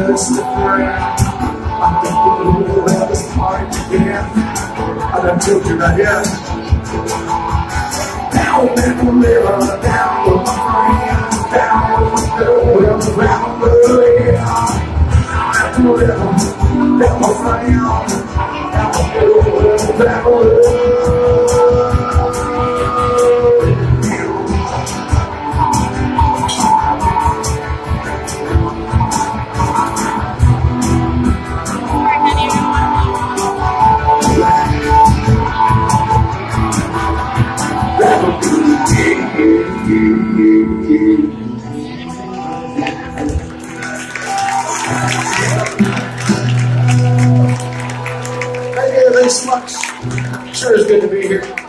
just a friend. I think we'll have this party again. I done told you that, yeah. Down in the river, down with my friend, down with my girl, around the river. Down the river, down my friend, down the river, down the river. Thank you so much. Sure is good to be here.